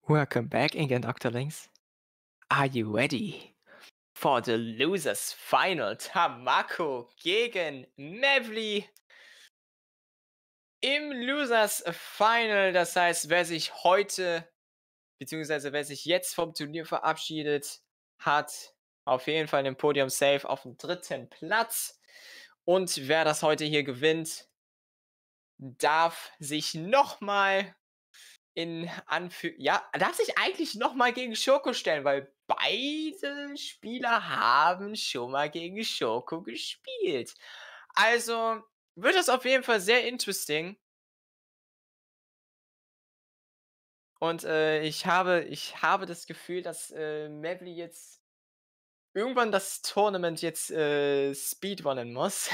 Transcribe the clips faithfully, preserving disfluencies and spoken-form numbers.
Welcome back again, Doctor Links. Are you ready for the losers final? Tamako gegen Mevli im Losers Final. Das heißt, wer sich heute, beziehungsweise wer sich jetzt vom Turnier verabschiedet, hat auf jeden Fall den Podium safe auf dem dritten Platz. Und wer das heute hier gewinnt, darf sich nochmal in Anführ... Ja, darf sich eigentlich nochmal gegen Schoko stellen, weil beide Spieler haben schon mal gegen Schoko gespielt. Also wird das auf jeden Fall sehr interesting. Und äh, ich habe, ich habe das Gefühl, dass äh, Mevli jetzt irgendwann das Tournament jetzt äh, speedrunnen muss.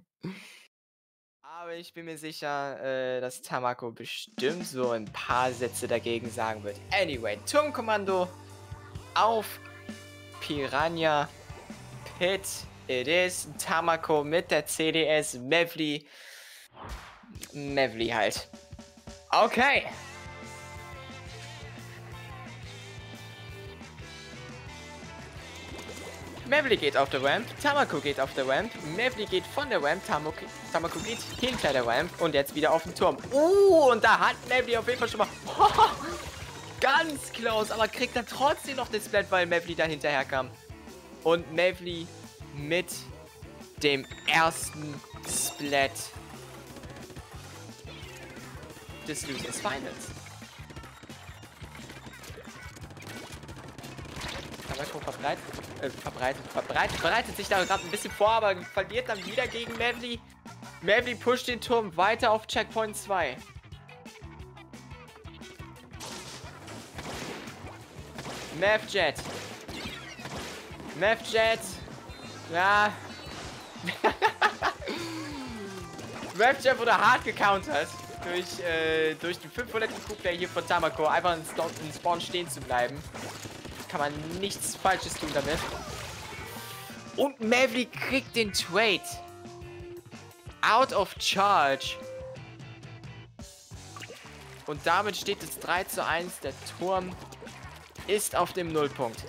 Aber ich bin mir sicher, äh, dass Tamako bestimmt so ein paar Sätze dagegen sagen wird. Anyway, Turmkommando auf Piranha Pit. It is Tamako mit der C D S. Mevli. Mevli halt. Okay. Mevli geht auf der Ramp, Tamako geht auf der Ramp, Mevli geht von der Ramp, Tamako, Tamako geht hinter der Ramp und jetzt wieder auf den Turm. Uh, und da hat Mevli auf jeden Fall schon mal oh, ganz close, aber kriegt dann trotzdem noch den Splat, weil Mevli da hinterher kam. Und Mevli mit dem ersten Splat des Losers Finals. Tamako verbreitet, äh, verbreitet, verbreitet, bereitet sich da gerade ein bisschen vor, aber verliert dann wieder gegen Mevli. Mevli pusht den Turm weiter auf Checkpoint zwei. Mevjet. Mevjet. Ja. Mevjet wurde hart gecountert durch, äh, durch den fünfhunderten Q-Play hier von Tamako. Einfach in Spawn stehen zu bleiben. Kann man nichts Falsches tun damit. Und Mevli kriegt den Trade. Out of charge. Und damit steht es drei zu eins. Der Turm ist auf dem Nullpunkt.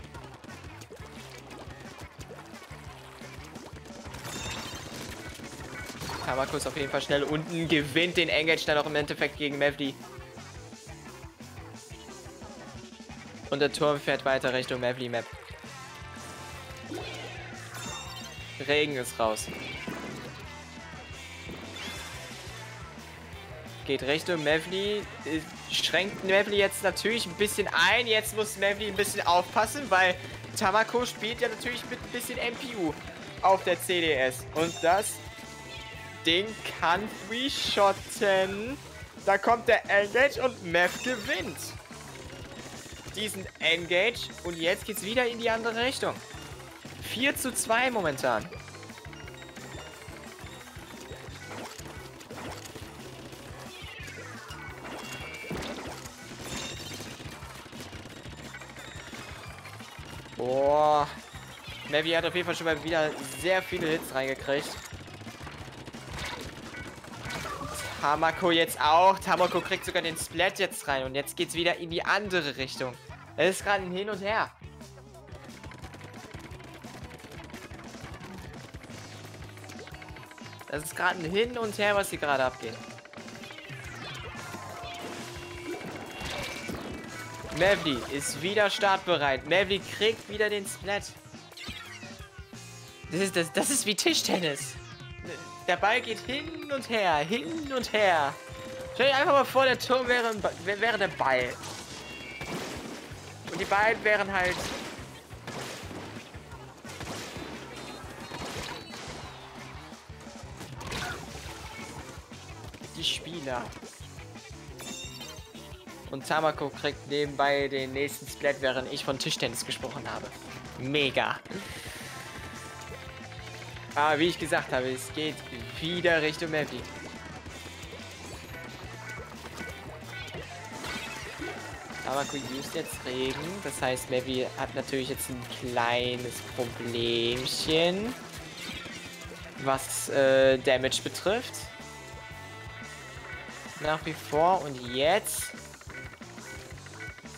Tamako ist auf jeden Fall schnell unten. Gewinnt den Engage dann auch im Endeffekt gegen Mevli. Und der Turm fährt weiter Richtung Mevli Map. Regen ist raus. Geht Richtung Mevli. Schränkt Mevli jetzt natürlich ein bisschen ein. Jetzt muss Mevli ein bisschen aufpassen, weil Tamako spielt ja natürlich mit ein bisschen M P U auf der C D S. Und das Ding kann three-shotten. Da kommt der Engage und Mev gewinnt diesen Engage. Und jetzt geht's wieder in die andere Richtung. vier zu zwei momentan. Boah. Mevli hat auf jeden Fall schon mal wieder sehr viele Hits reingekriegt. Tamako jetzt auch. Tamako kriegt sogar den Splat jetzt rein. Und jetzt geht's wieder in die andere Richtung. Es ist gerade ein Hin und Her. Das ist gerade ein Hin und Her, was hier gerade abgeht. Mevli ist wieder startbereit. Mevli kriegt wieder den Splat. Das ist, das, das ist wie Tischtennis. Der Ball geht hin und her, hin und her. Stell dir einfach mal vor, der Turm wäre, wäre der Ball. Und die beiden wären halt... die Spieler. Und Tamako kriegt nebenbei den nächsten Splat, während ich von Tischtennis gesprochen habe. Mega. Aber wie ich gesagt habe, es geht wieder Richtung Mevli. Tamako used jetzt Regen. Das heißt, Mevli hat natürlich jetzt ein kleines Problemchen, was äh, Damage betrifft. Nach wie vor. Und jetzt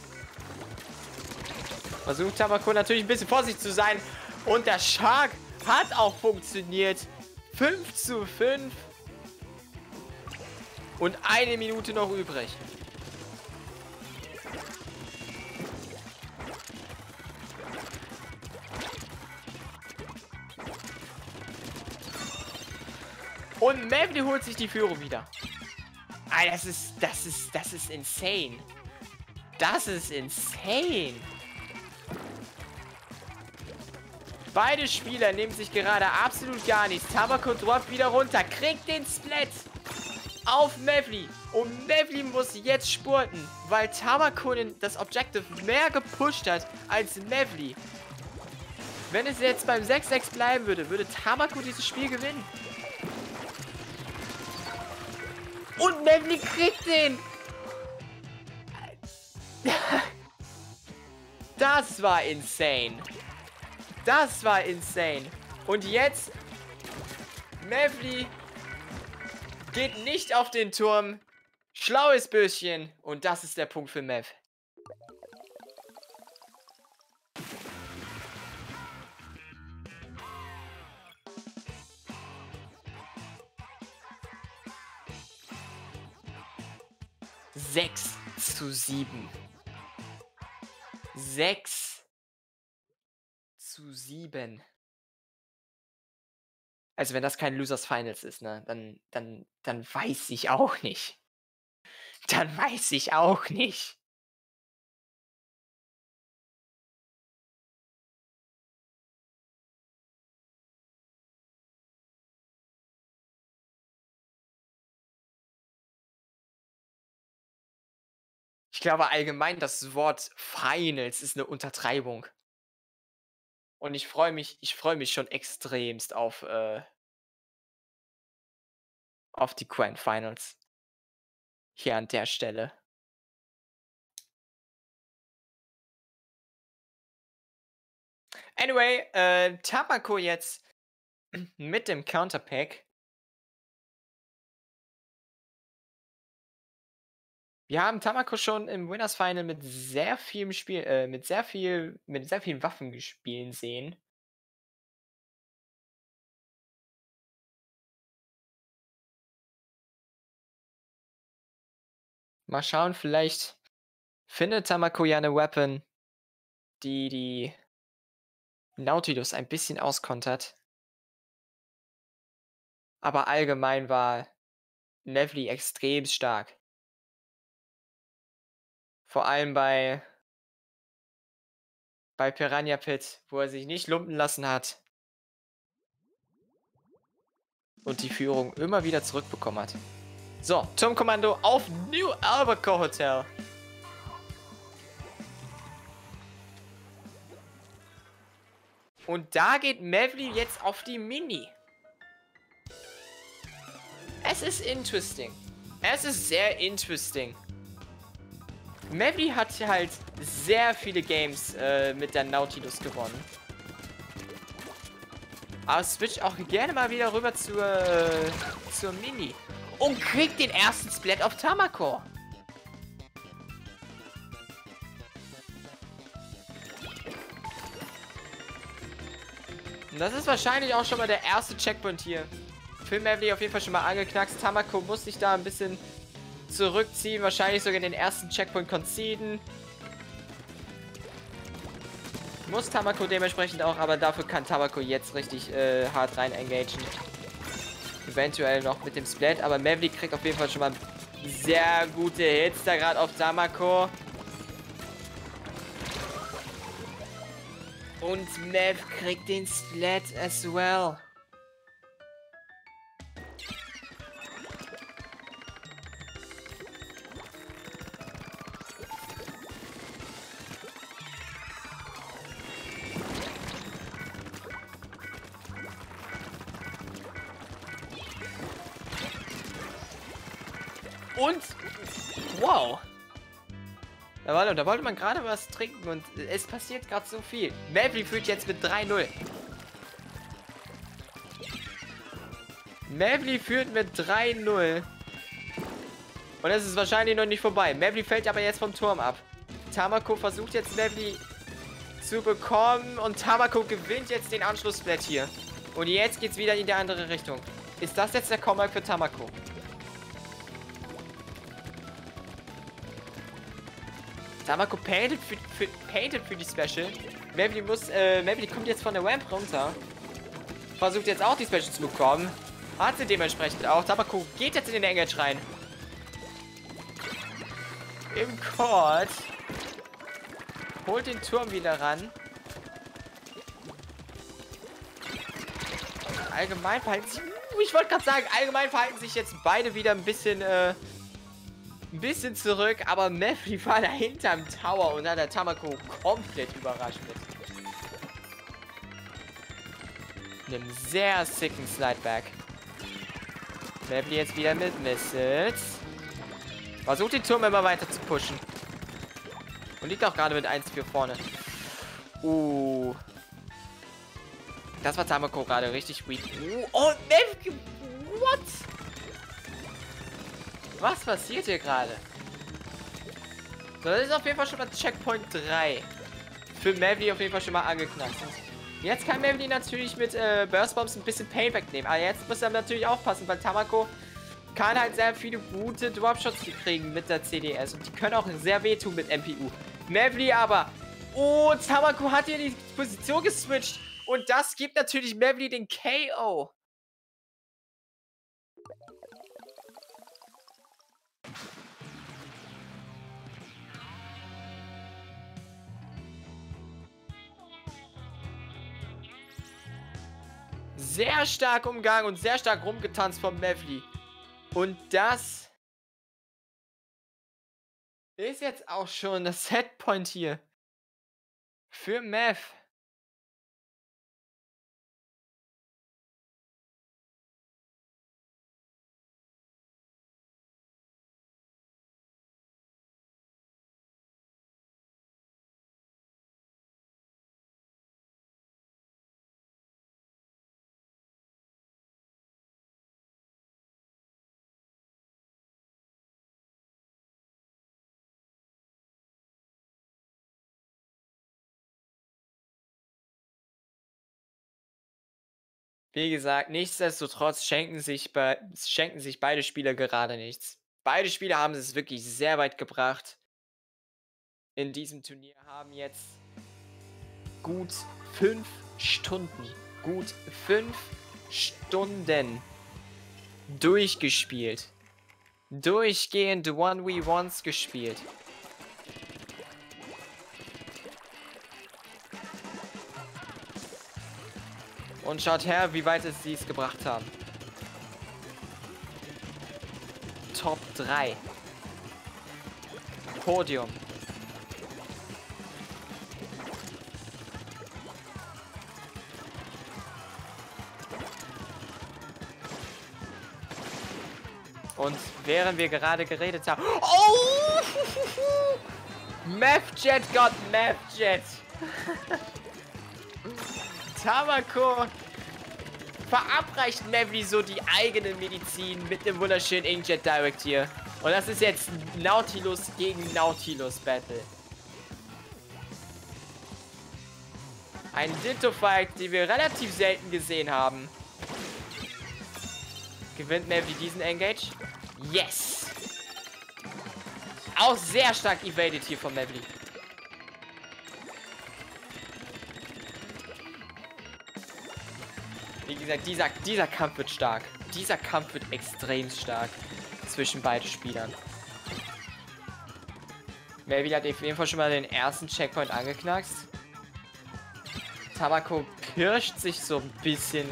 Versucht Tamako natürlich ein bisschen vorsichtig zu sein. Und der Shark hat auch funktioniert. fünf zu fünf. Und eine Minute noch übrig. Und Mavli holt sich die Führung wieder. Ah, das ist, das ist, das ist insane. Das ist insane. Beide Spieler nehmen sich gerade absolut gar nichts. Tamako droppt wieder runter, kriegt den Split auf Mavli. Und Mavli muss jetzt spurten, weil Tamako das Objective mehr gepusht hat als Mavli. Wenn es jetzt beim sechs sechs bleiben würde, würde Tamako dieses Spiel gewinnen. Und Mavli kriegt den. Das war insane. Das war insane. Und jetzt, Mavli geht nicht auf den Turm. Schlaues Böschen. Und das ist der Punkt für Mav. sechs zu sieben. sechs zu sieben. Also wenn das kein Losers Finals ist, ne, dann, dann, dann weiß ich auch nicht. Dann weiß ich auch nicht. Ich glaube allgemein, das Wort Finals ist eine Untertreibung. Und ich freue mich, ich freue mich schon extremst auf, äh, auf die Grand Finals. Hier an der Stelle. Anyway, äh, Tamako jetzt mit dem Counterpack. Wir haben Tamako schon im Winners Final mit sehr vielem Spiel, äh, mit sehr viel, mit sehr vielen Waffen gespielt sehen. Mal schauen, vielleicht findet Tamako ja eine Weapon, die die Nautilus ein bisschen auskontert. Aber allgemein war Mavli extrem stark. Vor allem bei, bei Piranha Pit, wo er sich nicht lumpen lassen hat. Und die Führung immer wieder zurückbekommen hat. So, Turmkommando auf New Albacore Hotel. Und da geht Mavli jetzt auf die Mini. Es ist interesting. Es ist sehr interesting. Mavli hat halt sehr viele Games äh, mit der Nautilus gewonnen. Aber switcht auch gerne mal wieder rüber zur, äh, zur Mini. Und kriegt den ersten Split auf Tamako. Und das ist wahrscheinlich auch schon mal der erste Checkpoint hier. Für Mavli auf jeden Fall schon mal angeknackst. Tamako muss sich da ein bisschen zurückziehen. Wahrscheinlich sogar den ersten Checkpoint conceden. Muss Tamako dementsprechend auch, aber dafür kann Tamako jetzt richtig äh, hart rein engagen. Eventuell noch mit dem Split, aber Mavli kriegt auf jeden Fall schon mal sehr gute Hits da gerade auf Tamako. Und Mav kriegt den Split as well. Und, wow. Da, war, da wollte man gerade was trinken und es passiert gerade so viel. Mavli führt jetzt mit drei null. Mavli führt mit drei null. Und es ist wahrscheinlich noch nicht vorbei. Mavli fällt aber jetzt vom Turm ab. Tamako versucht jetzt Mavli zu bekommen. Und Tamako gewinnt jetzt den Anschlusssplit hier. Und jetzt geht's wieder in die andere Richtung. Ist das jetzt der Comeback für Tamako? Tamako painted für, für, painted für die Special. Mavely muss, äh, Mavely kommt jetzt von der Ramp runter. Versucht jetzt auch die Special zu bekommen. Hat sie dementsprechend auch. Tamako geht jetzt in den Engage rein. Im Court. Holt den Turm wieder ran. Allgemein verhalten sich... Uh, ich wollte gerade sagen, allgemein verhalten sich jetzt beide wieder ein bisschen, äh... ein bisschen zurück. Aber Mavely war da hinterm Tower und hat der Tamako komplett überrascht mit. Einem sehr sicken Slideback. Mavely jetzt wieder mit Missiles. Versucht den Turm immer weiter zu pushen. Und liegt auch gerade mit eins vier vorne. Uh. Das war Tamako gerade richtig weak. Uh. Oh, Mavely. What? Was passiert hier gerade? So, das ist auf jeden Fall schon mal Checkpoint drei. Für Mavely auf jeden Fall schon mal angeknackt. Jetzt kann Mavely natürlich mit äh, Burst Bombs ein bisschen Pain wegnehmen. Aber jetzt muss er natürlich aufpassen, weil Tamako kann halt sehr viele gute Dropshots kriegen mit der C D S. Und die können auch sehr wehtun mit M P U. Mavely aber... Oh, Tamako hat hier die Position geswitcht. Und das gibt natürlich Mavely den K O. Sehr stark umgangen und sehr stark rumgetanzt von Mavely. Und das ist jetzt auch schon das Setpoint hier für Mav. Wie gesagt, nichtsdestotrotz schenken sich, be schenken sich beide Spieler gerade nichts. Beide Spieler haben es wirklich sehr weit gebracht. In diesem Turnier haben jetzt gut fünf Stunden, gut fünf Stunden durchgespielt. Durchgehend one v ones gespielt. Und schaut her, wie weit es sie es gebracht haben. Top drei. Podium. Und während wir gerade geredet haben... Oh! Mavjet got Mavjet. Tamako verabreicht Mavely so die eigene Medizin mit einem wunderschönen Inkjet Direct hier. Und das ist jetzt Nautilus gegen Nautilus Battle. Ein Ditto-Fight, den wir relativ selten gesehen haben. Gewinnt Mavely diesen Engage? Yes! Auch sehr stark evaded hier von Mavely. Wie gesagt, dieser, dieser Kampf wird stark. Dieser Kampf wird extrem stark zwischen beiden Spielern. Mavely hat auf jeden Fall schon mal den ersten Checkpoint angeknackst. Tamako pirscht sich so ein bisschen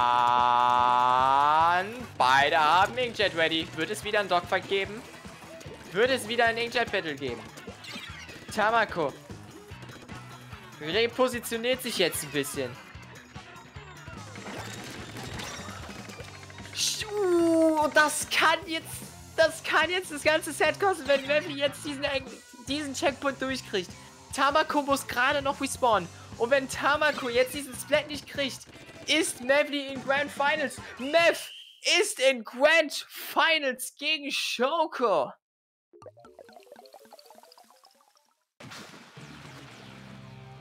ran. Beide haben Inkjet ready. Wird es wieder ein Dogfight geben? Wird es wieder ein Inkjet Battle geben? Tamako repositioniert sich jetzt ein bisschen. Uh, das kann jetzt, das kann jetzt das ganze Set kosten, wenn Mavely jetzt diesen, diesen Checkpoint durchkriegt. Tamako muss gerade noch respawnen. Und wenn Tamako jetzt diesen Splat nicht kriegt, ist Mavely in Grand Finals. Mav ist in Grand Finals gegen Shoko.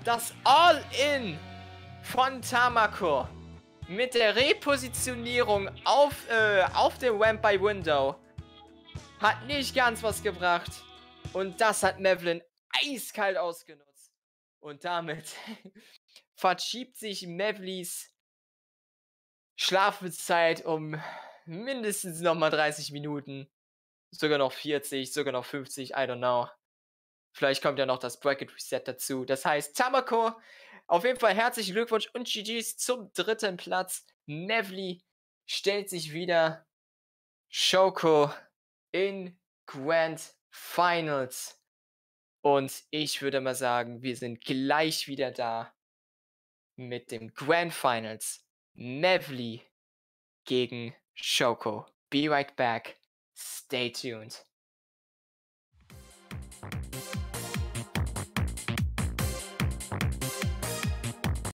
Das All-In von Tamako mit der Repositionierung auf, äh, auf dem Ramp by Window hat nicht ganz was gebracht. Und das hat Mevlin eiskalt ausgenutzt. Und damit verschiebt sich Mevlis Schlafenszeit um mindestens nochmal dreißig Minuten. Sogar noch vierzig, sogar noch fünfzig, I don't know. Vielleicht kommt ja noch das Bracket Reset dazu. Das heißt, Tamako, auf jeden Fall herzlichen Glückwunsch und G Gs zum dritten Platz. Mevli stellt sich wieder Shoko in Grand Finals. Und ich würde mal sagen, wir sind gleich wieder da mit dem Grand Finals. Mevli gegen Shoko. Be right back. Stay tuned.